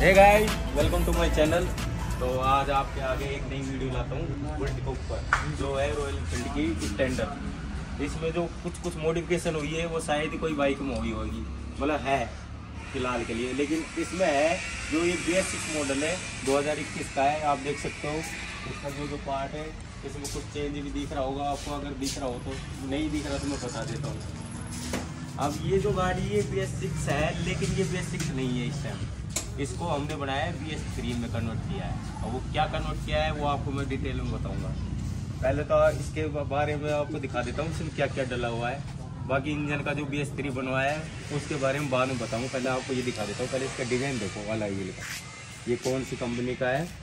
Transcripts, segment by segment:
Hey guys, welcome to my channel. तो आज आपके आगे एक नई वीडियो लाता हूँ बुलेट के ऊपर, जो है रॉयल एनफील्ड की स्टैंडर्ड। इसमें जो कुछ मॉडिफिकेशन हुई है वो शायद ही कोई बाइक में हुई होगी, मतलब है फिलहाल के लिए। लेकिन इसमें है जो ये BS6 मॉडल है 2021 का है। आप देख सकते हो इसका जो पार्ट है इसमें कुछ चेंज भी दिख रहा होगा आपको। अगर दिख रहा हो तो, नहीं दिख रहा तो मैं बता देता हूँ। अब ये जो गाड़ी है BS6 है, लेकिन ये BS6 नहीं है इस टाइम। इसको हमने बनाया है BS3 में कन्वर्ट किया है। और वो क्या कन्वर्ट किया है वो आपको मैं डिटेल में बताऊंगा। पहले तो इसके बारे में आपको दिखा देता हूँ इसमें क्या क्या डला हुआ है। बाकी इंजन का जो BS3 बनवाया है उसके बारे में बाद में बताऊँ। पहले आपको ये दिखा देता हूँ। पहले इसका डिजाइन देखो वाला ये कौन सी कंपनी का है।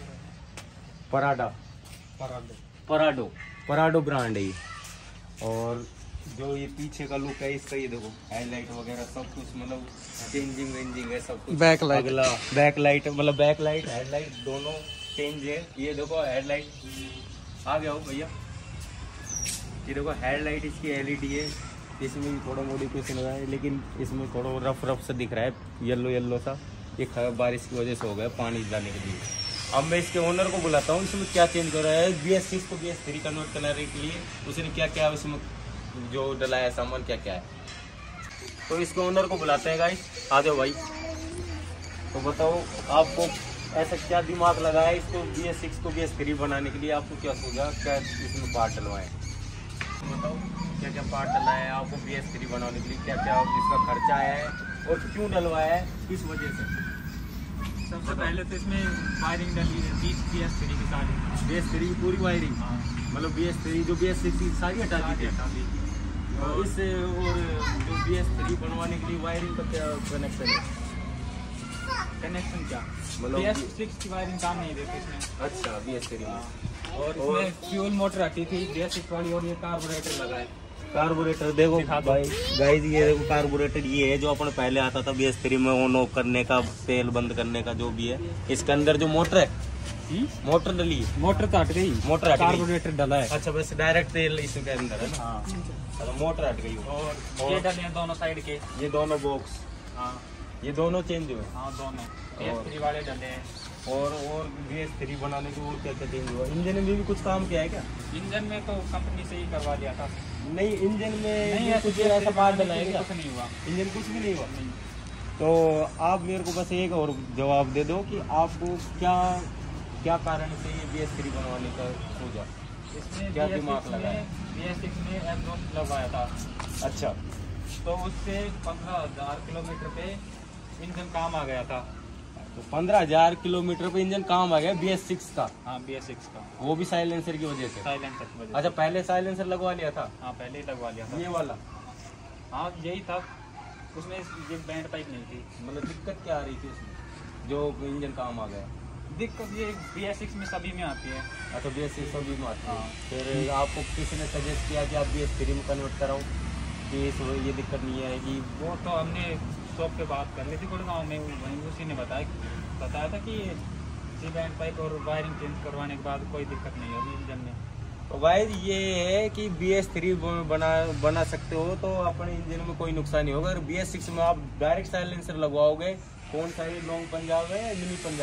पराडो ब्रांड है ये। और जो ये पीछे का लुक है इसका, ये देखो हेडलाइट वगैरह सब कुछ मतलब चेंजिंग वेंजिंग है सब कुछ। बैकलाइट, अगला बैकलाइट मतलब बैकलाइट हेडलाइट दोनों चेंज है। ये देखो हेडलाइट आ गया हो भैया। ये देखो हेडलाइट इसकी LED है। इसमें भी थोड़ा मॉडिफिकेशन हुआ है, लेकिन इसमें थोड़ा रफ से दिख रहा है, येलो सा। ये बारिश की वजह से हो गया पानी डालने के लिए। अब मैं इसके ओनर को बुलाता हूँ, इसमें क्या चेंज कर रहा है। BS6 को BS3 कन्वर्ट करने के लिए उसने क्या क्या इसमें जो डला है सामान क्या क्या है। तो इसके ओनर को बुलाते हैं गाइस। आ जाओ भाई। तो बताओ आपको ऐसा क्या दिमाग लगा है इसको BS6 को BS3 बनाने के लिए। आपको क्या सोचा, क्या इसमें पार्ट डलवाएं। बताओ क्या क्या पार्ट डला है आपको BS3 बनाने के लिए, क्या क्या इसका खर्चा है और क्यों डलवाया है, किस वजह से। सबसे पहले तो इसमें वायरिंग डली है BS3 की सारी। BS3 की पूरी वायरिंग, मतलब BS3 जो BS6 की सारी हटा दी थी। और इस और जो BS3 बनवाने के लिए वायरिंग का क्या कनेक्शन है। कनेक्शन क्या मतलब BS6 की वायरिंग काम नहीं देती इसमें। अच्छा BS3 में। और इसमें फ्यूल मोटर हटी थी BS6 वाली, और ये कार्बोरेटर लगा है। कार्बोरेटर देखो भाई गाइस, ये देखो कार्बोरेटर ये है जो अपन पहले आता था BS3 में ऑन ऑफ करने का, तेल बंद करने का जो भी है। इसके अंदर जो मोटर है, मोटर डली है। मोटर तो हट गई, मोटर हट गई, कार्बोरेटर डला है। अच्छा बस डायरेक्ट तेल इसके अंदर है ना। हाँ, अच्छा मोटर हट गई। और ये डले हैं दोनों साइड के, ये दोनों बॉक्स, हाँ ये दोनों चेंज हुए। हाँ दोनों BS3 वाले डले हैं। और BS3 बनाने के और क्या क्या चेंज हुआ। इंजन में भी कुछ काम किया है क्या। इंजन में तो कंपनी से ही करवा दिया था। नहीं इंजन में नहीं कुछ ऐसा बात डला है क्या। कुछ नहीं हुआ, इंजन कुछ भी नहीं हुआ। तो आप मेरे को बस एक और जवाब दे दो कि आपको क्या कारण से ये BS3 बनवाने का सोचा। इसमें क्या दिमाग लगा है। BS6 में एग्जॉस्ट लगवाया था। अच्छा, तो उससे 15,000 किलोमीटर पे इंजन काम आ गया था। तो 15,000 किलोमीटर पे इंजन काम आ गया BS6 का। हाँ BS6 का, वो भी साइलेंसर की वजह से। साइलेंसर की वजह से। अच्छा पहले साइलेंसर लगवा लिया था। हाँ पहले ही लगवा लिया था ये वाला, हाँ यही था। उसमें ये बैंड पाइप नहीं थी। मतलब दिक्कत क्या आ रही थी उसमें जो इंजन काम आ गया। दिक्कत ये BS6 में सभी में आती है। अच्छा BS6 सभी में आती है। हाँ। फिर आपको किसी ने सजेस्ट किया कि आप BS3 में कन्वर्ट कराओ कि ये दिक्कत नहीं आएगी। वो तो हमने शॉप पे बात कर ली थी गुड़गांव में, वहीं उसी ने बताया था कि ये बैंड पाइप और वायरिंग चेंज करवाने के बाद कोई दिक्कत नहीं होगी इंजन में। तो भाई ये है कि BS3 बना सकते हो तो अपने इंजन में कोई नुकसान नहीं होगा। अगर BS6 में आप डायरेक्ट साइलेंसर लगवाओगे, कौन सा ये लॉन्ग पंजाब है या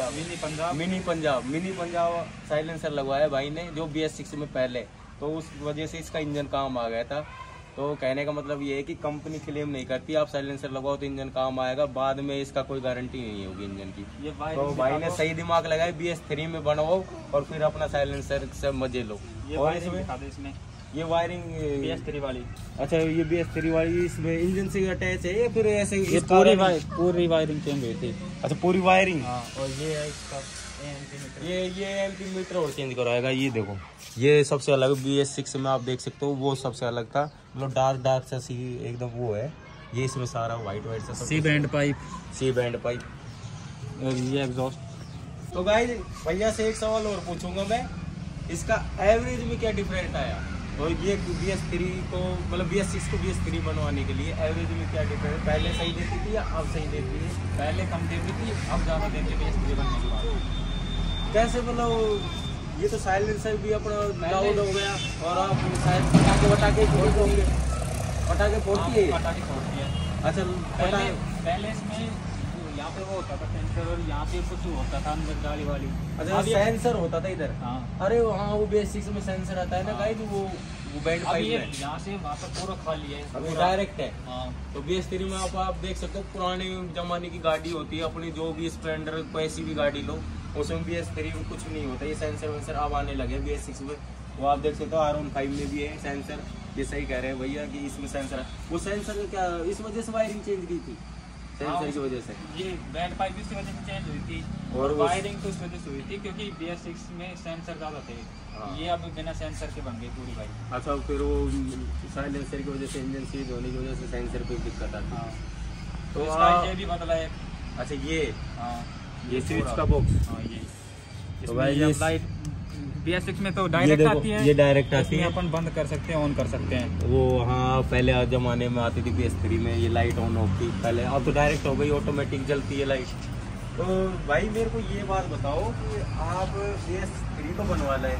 मिनी पंजाब साइलेंसर लगवाया भाई ने जो BS6 में पहले, तो उस वजह से इसका इंजन काम आ गया था। तो कहने का मतलब ये है कि कंपनी क्लेम नहीं करती आप साइलेंसर लगाओ तो इंजन काम आएगा, बाद में इसका कोई गारंटी नहीं होगी इंजन की। ये तो भाई ने सही दिमाग लगाया BS3 में बनवाओ और फिर अपना साइलेंसर से मजे लो। ये और इसमें ये वायरिंग BS3 वाली। अच्छा ये BS3 वाली इसमें इंजन से अटैच है या फिर ऐसे। ये पूरी वायरिंग चेंज हुई थी। अच्छा पूरी वायरिंग। हाँ, और ये है इसका ये एम्पी मीटर और चेंज करवाएगा। ये देखो ये सबसे अलग BS6 में आप देख सकते हो, वो सबसे अलग था, मतलब डार्क सा सी एकदम वो है। ये इसमें सारा वाइट सा सी बैंड पाइप और ये एग्जॉस्ट। तो गाइस भैया से एक सवाल और पूछूंगा मैं, इसका एवरेज में क्या डिफरेंट आया। और ये BS3 को मतलब BS6 को BS3 बनवाने के लिए एवरेज में क्या डिफरेंस, पहले सही देती थी या अब सही देती है। पहले कम देती थी, अब ज़्यादा देती है BS3 बनने के बाद। कैसे मतलब ये तो साइलेंसर भी अपना लाउड हो गया और आप शायद पटाखे फोड़ती है। पटाखे फोड़ती है। अच्छा पहले इसमें यहाँ पे वो होता था सेंसर और यहाँ पे कुछ होता था अंदर गाड़ी वाली। अच्छा सेंसर होता था इधर। हाँ अरे हाँ वो बेसिक्स में सेंसर आता है ना गाइस, वो बैंड पाइप में यहाँ से वहाँ तक पूरा खाली है, अभी डायरेक्ट है। हाँ तो BS3 में आप देख सकते हो पुराने जमाने की गाड़ी होती है अपनी, जो भी स्प्लेंडर कोई भी गाड़ी लो उसमें BS3 में कुछ नहीं होता। ये सेंसर वेंसर अब आने लगे BS6 में, वो आप देख सकते हो R15 में भी है सेंसर। ये सही कह रहे हैं भैया कि इसमें सेंसर है। वो सेंसर क्या इस वजह से वायरिंग चेंज की थी, सेंसर की वजह से। ये बैंड पाइप इस वजह से चेंज हुई थी और और वायरिंग तो इस वजह से हुई थी क्योंकि BS6 में सेंसर ज़्यादा थे। हाँ। ये अब बिना सेंसर के बन गई पूरी बाइक। अच्छा फिर वो साइलेंसर की वजह से, इंजन सीज होने की वजह से सेंसर पे दिक्कत आती है। हाँ तो तो इसका ये भी बदला है। अच्छा ये हाँ ये स्विच का बॉक्स। हाँ ये तो इसमें भाई ये ये लाइट BS6 में तो डायरेक्ट आती है, ये डायरेक्ट आती इसमें है। अपन बंद कर सकते हैं, ऑन कर सकते हैं। वो हाँ पहले जमाने में आती थी BS3 में ये लाइट ऑन ऑफ थी पहले, अब तो डायरेक्ट हो गई, ऑटोमेटिक जलती है लाइट। तो भाई मेरे को ये बात बताओ कि आप BS3 तो बनवा लें,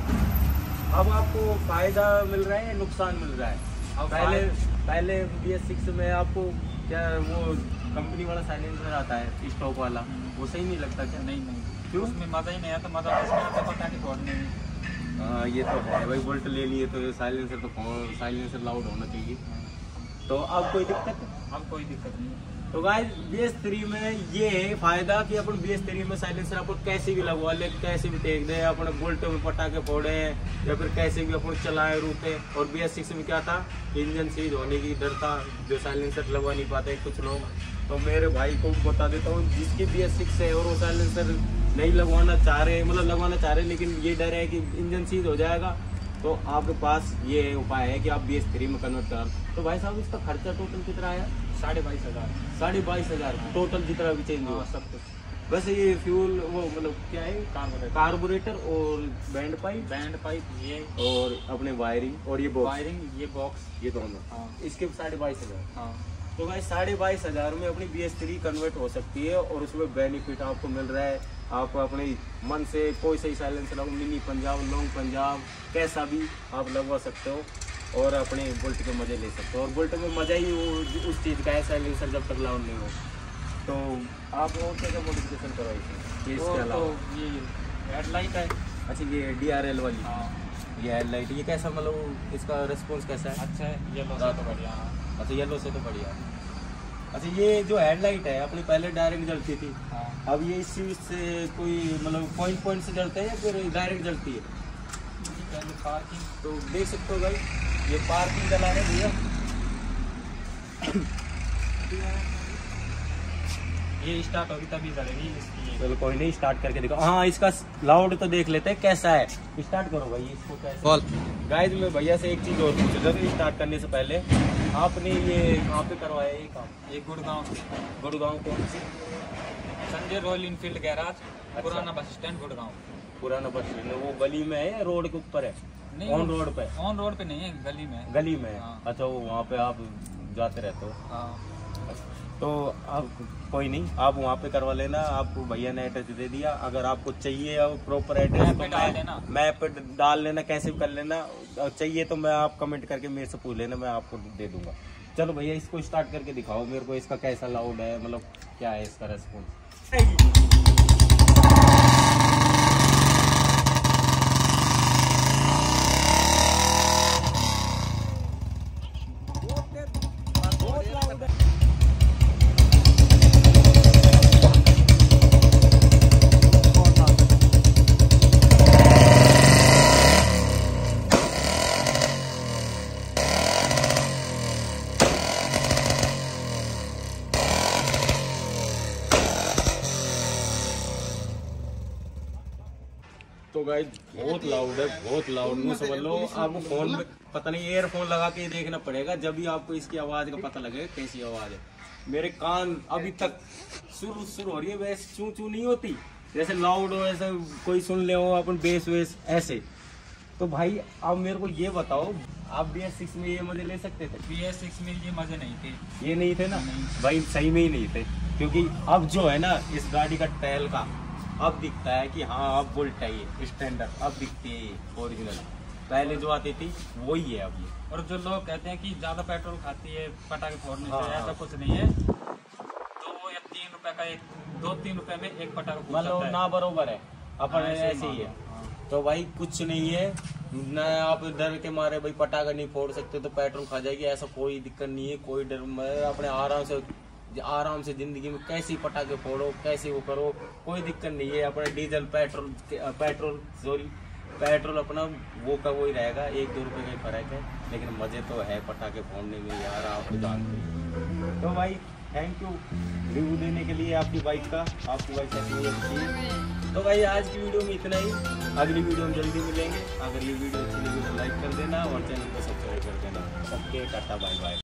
अब आपको फायदा मिल रहा है या नुकसान मिल रहा है? अब पहले BS6 में आपको क्या वो कंपनी वाला साइलेंसर आता है स्टॉक वाला, वो सही नहीं लगता क्या? नहीं क्यों? उसमें मज़ा ही नहीं आता, मज़ा इसमें आता पता कि फोड़ने में। हाँ ये तो है भाई, बोल्ट ले लिए तो साइलेंसर तो साइलेंसर लाउड होना चाहिए। तो अब कोई दिक्कत? अब कोई दिक्कत नहीं। तो गाइस BS3 में ये है फायदा कि अपन BS3 में साइलेंसर अपन कैसे भी लगवा ले, कैसे भी टेक दे, अपन बोल्ट में पटाखे फोड़े या फिर कैसे भी अपन चलाए रूटे। और BS6 में क्या था, इंजन सीज होने की डर था, जो साइलेंसर लगवा नहीं पाते कुछ लोग। तो मेरे भाई को बता देता हूँ जिसकी BS6 है और वो साइलेंसर नहीं लगवाना चाह रहे, मतलब लगवाना चाह रहे लेकिन ये डर है कि इंजन सीज हो जाएगा, तो आपके पास ये उपाय है कि आप BS3 में कन्वर्ट कर। तो भाई साहब इसका खर्चा टोटल कितना आया? 22,500। 22,500 टोटल जितना भी चेंज हुआ सब कुछ। बस ये फ्यूल वो मतलब क्या है, कार्बोरेटर और बैंड पाइप ये और अपने वायरिंग और ये बॉक्स, वायरिंग ये बॉक्स, ये दोनों। हाँ इसके 22,500। हाँ। तो भाई 22,500 में अपनी BS3 कन्वर्ट हो सकती है और उसमें बेनिफिट आपको मिल रहा है। आप अपने मन से कोई सही साइलेंसर लगाओ, मिनी पंजाब, लॉन्ग पंजाब, कैसा भी आप लगवा सकते हो और अपने बुलेट के मजे ले सकते हो। और बुलेट में मजा ही वो उस चीज़ का है, साइलेंसर जब तक लाउड नहीं हो। तो आप और क्या मॉडिफिकेशन करवाई थी इसके अलावा? तो ये हेडलाइट है। अच्छा ये DRL वाली। हाँ ये हेडलाइट, ये कैसा मतलब इसका रिस्पॉन्स कैसा है? अच्छा है, येलो से तो बढ़िया। अच्छा येलो से तो बढ़िया। अच्छा ये जो हेडलाइट है अपनी पहले डायरेक्ट जलती थी, हाँ अब ये इस चीज से कोई मतलब पॉइंट से जलता है या फिर डायरेक्ट जलती है? पार्किंग तो देख सकते हो भाई ये पार्किंग जला रहे भैया। ये स्टार्ट होगी तभी जलेगी इसकी। चलो कोई नहीं, स्टार्ट करके देखो। हाँ इसका लाउड तो देख लेते हैं कैसा है। स्टार्ट करो भाई इसको कैसे। गाइस मैं भैया से एक चीज और पूछ रहा था स्टार्ट करने से पहले, आपने ये कहाँ पे करवाया ये काम? ये गुड़गांव गुड़गांव कौन सी? संजय रॉयल इनफील्ड गैराज, पुराना बस स्टैंड गुड़गांव। पुराना बस स्टैंड वो गली में है या रोड के ऊपर है? नहीं ऑन रोड पे? ऑन रोड पे नहीं है, गली में। गली में है। हाँ। अच्छा वो वहाँ पे आप जाते रहते हो? हाँ तो आप कोई नहीं, आप वहाँ पे करवा लेना। आपको भैया ने एड्रेस दे दिया, अगर आपको चाहिए प्रॉपर एड्रेस मैप पे डाल लेना। मैप पे डाल लेना, कैसे भी कर लेना। चाहिए तो मैं आप कमेंट करके मेरे से पूछ लेना, मैं आपको दे दूंगा। चलो भैया इसको स्टार्ट करके दिखाओ मेरे को, इसका कैसा लाउड है, मतलब क्या है इसका रेस्पॉन्स। तो गाइस बहुत लाउड है, बहुत लाउड। मुझे समझ लो आपको फोन में पता नहीं ईयरफोन लगा के देखना पड़ेगा, जब भी आपको इसकी आवाज का पता लगेगा कैसी आवाज है। मेरे कान अभी तक सुर हो रही है, वैसे चू चू नहीं होती जैसे लाउड हो, ऐसे कोई सुन ले हो अपन बेस वेस ऐसे। तो भाई अब मेरे को ये बताओ, आप BS6 में ये मजे ले सकते थे? BS6 में ये मजे नहीं थे। ये नहीं थे ना नहीं। भाई, सही में ही नहीं थे। क्योंकि अब जो है ना इस गाड़ी का टैल का अब दिखता है कि हाँ अब बुलेट है ये स्टैंडर्ड, अब दिखती है ये ओरिजिनल। पहले जो आती थी वही है अब ये। और जो लोग कहते हैं कि ज्यादा पेट्रोल खाती है पटाखे फोड़ने से, हाँ। ऐसा कुछ नहीं है। 2 या 3 रुपए का एक 2-3 रुपए में एक पटाखा फूट मतलब सकता है। ना बरोबर है अपन हाँ, ऐसे ही है। तो भाई कुछ नहीं है ना, आप डर के मारे भाई पटाखा नहीं फोड़ सकते तो पेट्रोल खा जाएगी, ऐसा कोई दिक्कत नहीं है, कोई डर अपने आराम से जिंदगी में कैसे ही पटाखे फोड़ो, कैसे वो करो, कोई दिक्कत नहीं है। अपने डीजल पेट्रोल अपना वो का वो ही रहेगा, 1-2 रुपए का ही फर्क है, लेकिन मजे तो है पटाखे फोड़ने में यार, आप तो जानते हैं। तो भाई थैंक यू रिव्यू देने के लिए आपकी बाइक का, आपकी बाइक कैसी अच्छी है। तो भाई आज की वीडियो में इतना ही, अगली वीडियो में जल्दी मिलेंगे। अगर ये वीडियो अच्छी लगी तो लाइक कर देना और चैनल को सब्सक्राइब कर देना। Okay tata bye bye.